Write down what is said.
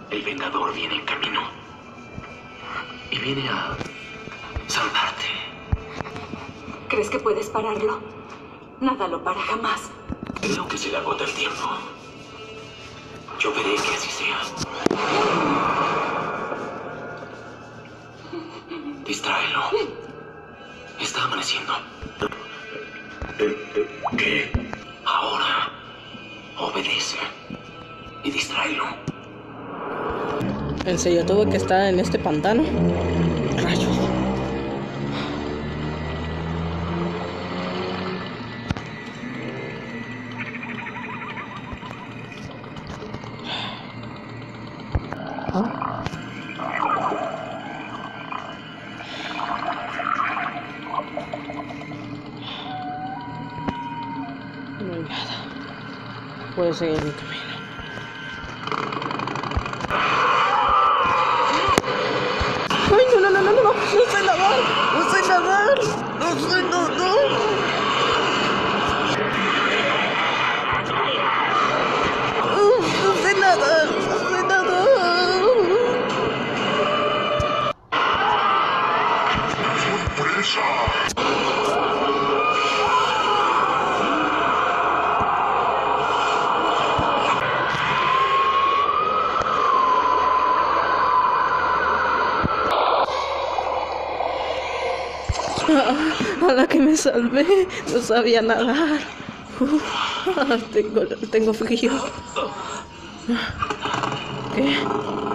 El Vengador viene en camino. Y viene a salvarte. ¿Crees que puedes pararlo? Nada lo para jamás. Creo que se le agota el tiempo. Yo veré que así sea. Distráelo. Está amaneciendo. ¿Qué? Ahora, obedece y distráelo. ¿En serio tuve que estar en este pantano? Rayos. No hay nada. Puedo seguir mi camino. ¡Ay, no! ¡No sé nadar! ¡No sé nadar! ¡No sé nadar! ¡No sé nadar! ¡No sé nadar! A la que me salvé, no sabía nadar. Tengo frío. ¿Qué?